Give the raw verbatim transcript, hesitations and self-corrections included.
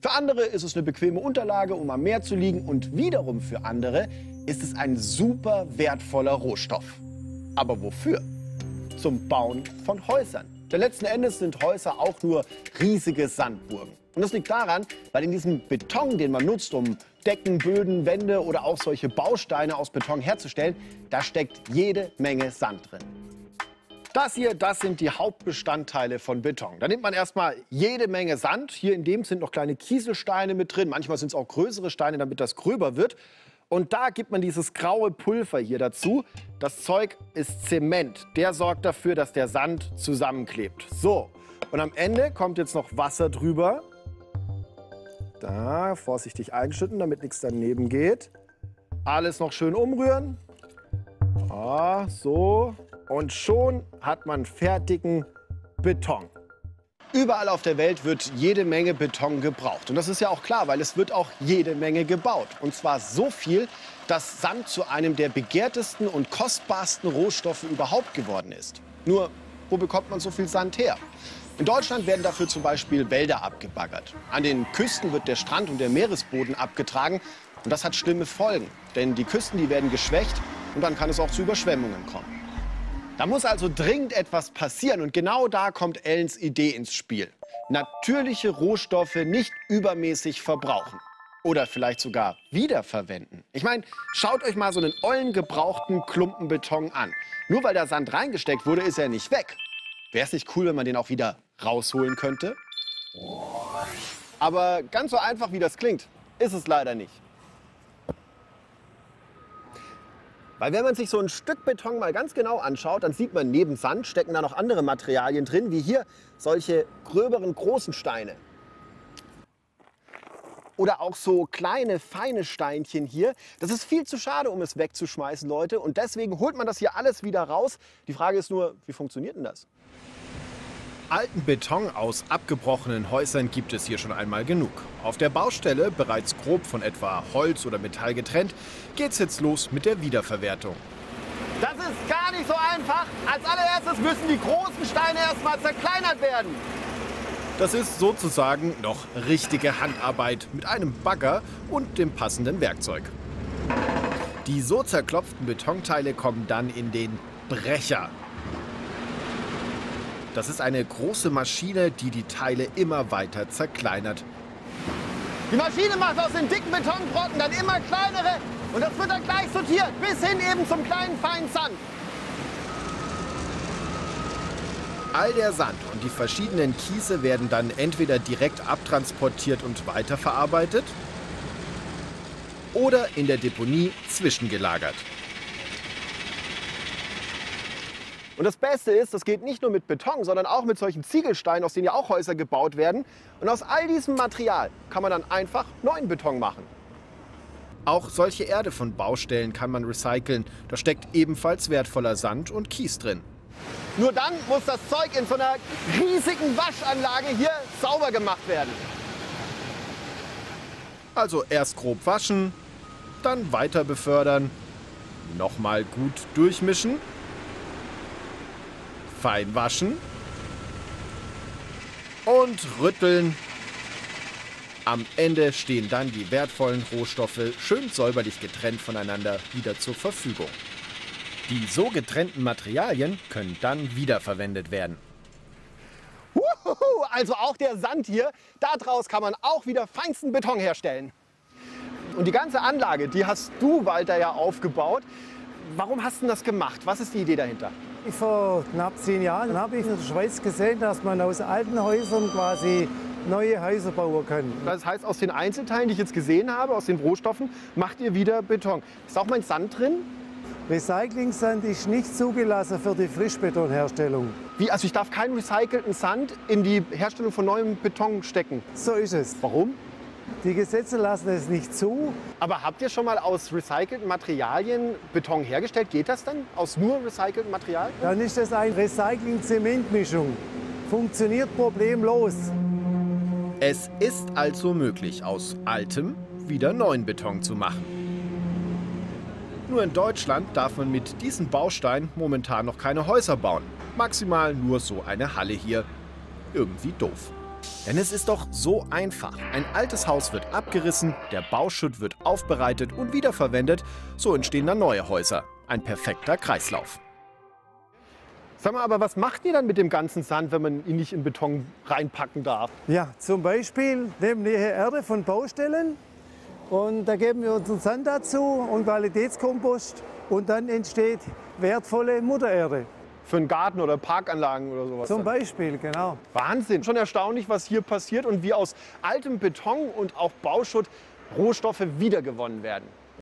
Für andere ist es eine bequeme Unterlage, um am Meer zu liegen. Und wiederum für andere ist es ein super wertvoller Rohstoff. Aber wofür? Zum Bauen von Häusern. Denn letzten Endes sind Häuser auch nur riesige Sandburgen. Und das liegt daran, weil in diesem Beton, den man nutzt, um Decken, Böden, Wände oder auch solche Bausteine aus Beton herzustellen, da steckt jede Menge Sand drin. Das hier, das sind die Hauptbestandteile von Beton. Da nimmt man erstmal jede Menge Sand. Hier in dem sind noch kleine Kieselsteine mit drin. Manchmal sind es auch größere Steine, damit das gröber wird. Und da gibt man dieses graue Pulver hier dazu. Das Zeug ist Zement. Der sorgt dafür, dass der Sand zusammenklebt. So, und am Ende kommt jetzt noch Wasser drüber. Da, vorsichtig einschütten, damit nichts daneben geht. Alles noch schön umrühren. Ah, so. Und schon hat man fertigen Beton. Überall auf der Welt wird jede Menge Beton gebraucht. Und das ist ja auch klar, weil es wird auch jede Menge gebaut. Und zwar so viel, dass Sand zu einem der begehrtesten und kostbarsten Rohstoffe überhaupt geworden ist. Nur, wo bekommt man so viel Sand her? In Deutschland werden dafür zum Beispiel Wälder abgebaggert. An den Küsten wird der Strand und der Meeresboden abgetragen. Und das hat schlimme Folgen. Denn die Küsten, die werden geschwächt und dann kann es auch zu Überschwemmungen kommen. Da muss also dringend etwas passieren. Und genau da kommt Ellens Idee ins Spiel. Natürliche Rohstoffe nicht übermäßig verbrauchen. Oder vielleicht sogar wiederverwenden. Ich meine, schaut euch mal so einen ollen gebrauchten Klumpen Beton an. Nur weil da Sand reingesteckt wurde, ist er nicht weg. Wäre es nicht cool, wenn man den auch wieder rausholen könnte? Aber ganz so einfach, wie das klingt, ist es leider nicht. Weil wenn man sich so ein Stück Beton mal ganz genau anschaut, dann sieht man, neben Sand stecken da noch andere Materialien drin, wie hier solche gröberen, großen Steine. Oder auch so kleine, feine Steinchen hier. Das ist viel zu schade, um es wegzuschmeißen, Leute. Und deswegen holt man das hier alles wieder raus. Die Frage ist nur, wie funktioniert denn das? Alten Beton aus abgebrochenen Häusern gibt es hier schon einmal genug. Auf der Baustelle, bereits grob von etwa Holz oder Metall getrennt, geht's jetzt los mit der Wiederverwertung. Das ist gar nicht so einfach. Als allererstes müssen die großen Steine erstmal zerkleinert werden. Das ist sozusagen noch richtige Handarbeit mit einem Bagger und dem passenden Werkzeug. Die so zerklopften Betonteile kommen dann in den Brecher. Das ist eine große Maschine, die die Teile immer weiter zerkleinert. Die Maschine macht aus den dicken Betonbrocken dann immer kleinere und das wird dann gleich sortiert, bis hin eben zum kleinen feinen Sand. All der Sand und die verschiedenen Kiese werden dann entweder direkt abtransportiert und weiterverarbeitet oder in der Deponie zwischengelagert. Und das Beste ist, das geht nicht nur mit Beton, sondern auch mit solchen Ziegelsteinen, aus denen ja auch Häuser gebaut werden. Und aus all diesem Material kann man dann einfach neuen Beton machen. Auch solche Erde von Baustellen kann man recyceln. Da steckt ebenfalls wertvoller Sand und Kies drin. Nur dann muss das Zeug in so einer riesigen Waschanlage hier sauber gemacht werden. Also erst grob waschen, dann weiter befördern, nochmal gut durchmischen, fein waschen und rütteln. Am Ende stehen dann die wertvollen Rohstoffe schön säuberlich getrennt voneinander wieder zur Verfügung. Die so getrennten Materialien können dann wiederverwendet werden. Uhuhu, also auch der Sand hier, daraus kann man auch wieder feinsten Beton herstellen. Und die ganze Anlage, die hast du, Walter, ja aufgebaut. Warum hast du das gemacht? Was ist die Idee dahinter? Vor knapp zehn Jahren habe ich in der Schweiz gesehen, dass man aus alten Häusern quasi neue Häuser bauen kann. Das heißt, aus den Einzelteilen, die ich jetzt gesehen habe, aus den Rohstoffen, macht ihr wieder Beton. Ist auch mein Sand drin? Recycling-Sand ist nicht zugelassen für die Frischbetonherstellung. Wie? Also ich darf keinen recycelten Sand in die Herstellung von neuem Beton stecken? So ist es. Warum? Die Gesetze lassen es nicht zu. Aber habt ihr schon mal aus recycelten Materialien Beton hergestellt? Geht das dann aus nur recyceltem Material? Dann ist das eine Recycling-Zementmischung. Funktioniert problemlos. Es ist also möglich, aus altem wieder neuen Beton zu machen. Nur in Deutschland darf man mit diesen Bausteinen momentan noch keine Häuser bauen. Maximal nur so eine Halle hier. Irgendwie doof. Denn es ist doch so einfach. Ein altes Haus wird abgerissen, der Bauschutt wird aufbereitet und wiederverwendet. So entstehen dann neue Häuser. Ein perfekter Kreislauf. Sag mal, aber was macht ihr dann mit dem ganzen Sand, wenn man ihn nicht in Beton reinpacken darf? Ja, zum Beispiel nehmen wir hier Erde von Baustellen und da geben wir unseren Sand dazu und Qualitätskompost und dann entsteht wertvolle Muttererde. Für einen Garten oder Parkanlagen oder sowas? Zum dann? Beispiel, genau. Wahnsinn, schon erstaunlich, was hier passiert und wie aus altem Beton und auch Bauschutt Rohstoffe wiedergewonnen werden.